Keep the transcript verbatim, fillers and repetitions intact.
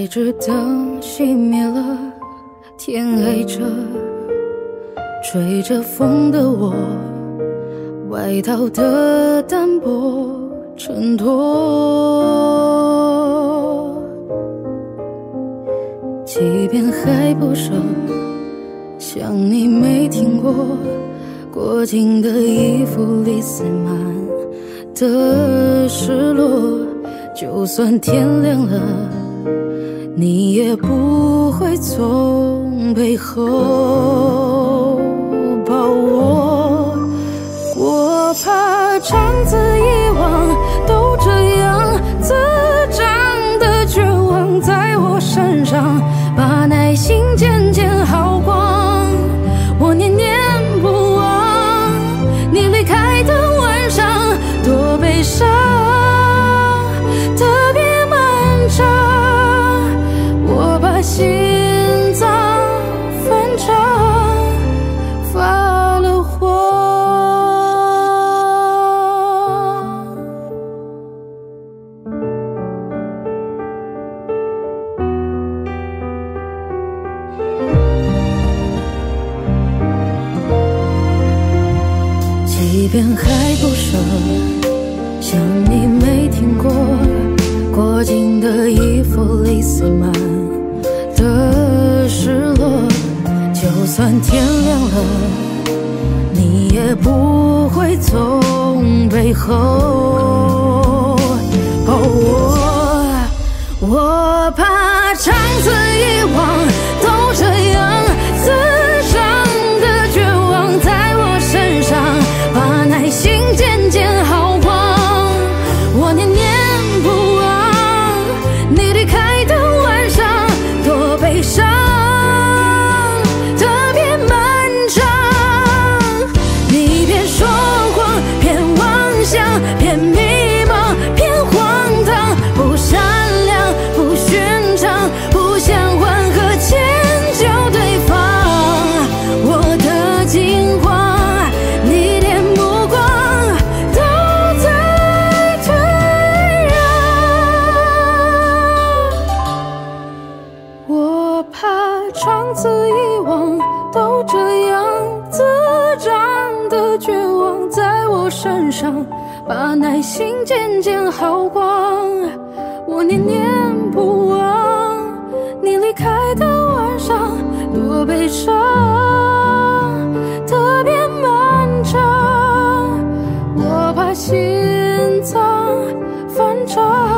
爱着灯熄灭了，天黑着，吹着风的我，外套的单薄衬托。即便还不熟，像你没听过，过境的衣服里塞满的失落，就算天亮了，你也不会从背后抱我。我怕长此以往都这样，滋长的绝望在我身上，把耐心渐渐耗光。我念念不忘你离开的晚上，多悲伤，特别漫长。我把心脏翻唱，发了慌。即便还不舍，像你没听过，过境的衣服里塞满的失落，就算天亮了，你也不会从背后抱我。我怕长此以往都这样，滋长的绝望在我身上，把耐心渐渐耗光。我念念不忘你离开的晚上，多悲伤，特别漫长。你偏说谎，偏妄想，偏迷茫，偏荒唐，不善良，不寻常，不想缓和迁就对方。我的惊慌，你连目光都在退让。我怕长此以往都这样，滋长的绝望在我身上，把耐心渐渐耗光。我念念不忘你离开的晚上，多悲伤，特别漫长。我把心脏翻唱。